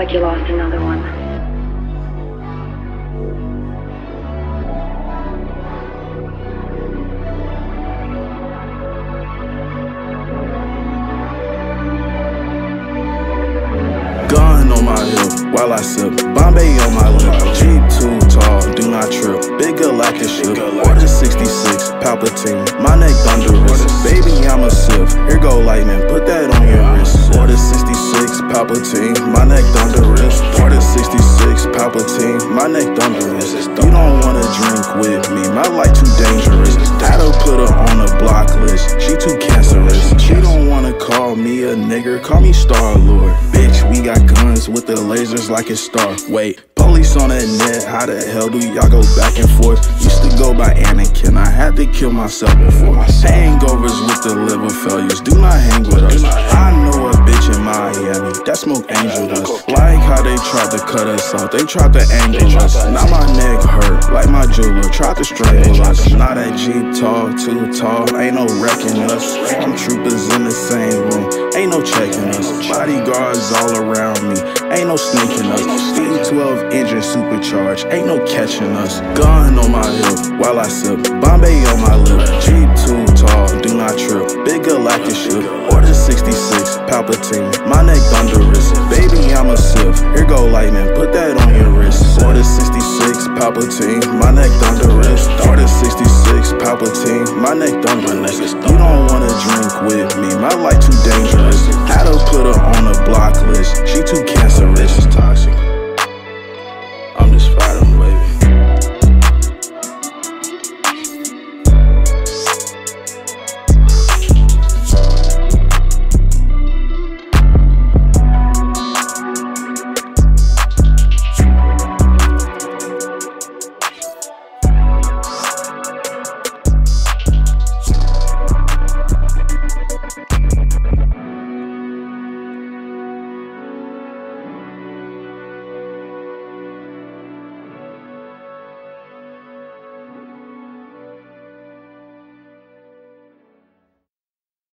like you lost another one. Gun on my hip while I sip, Bombay on my lip. Jeep too tall, do not trip. Big galactic ship, order 66, Palpatine. My neck thunderous, baby I'm a Sith. Here go lightning, put that on your wrist. Order 66, Palpatine. My neck thunderous. Order 66, Palpatine. My neck thunderous. You don't wanna drink with me, my life too dangerous. That'll put her on the block list. She too cancerous. She don't wanna call me a nigger, call me Star-Lord. Bitch, we got guns with the lasers like it's Star. Wait, police on that net, how the hell do y'all go back and forth? Used to go by Anakin, I had to kill myself before. Hangovers with the liver failures, do not hang with us. I know a bitch in Miami that smoke angel dust. Like how they tried to cut us off, they tried to angle us. Now my neck hurt, like my jeweler tried to strangle us. Now that Jeep tall, too tall, ain't no wrecking us. Some troopers in the same room, ain't no checking us. Bodyguards all around me, ain't no sneaking us. V12 engine supercharged, ain't no catching us. Gun on my hip while I sip, Bombay on my lip. Jeep too tall, do not trip. Big galactic ship, order 66, Palpatine. My neck thunderous, baby I'm a Sith. Here go lightning, put that on your wrist. Order 66, Palpatine. My neck thunderous. Order 66, Palpatine. My neck thunderous. You don't wanna drink with me, my life too dangerous. Had to put her on the block list. She too cancerous. Toxic. I'm just fighting.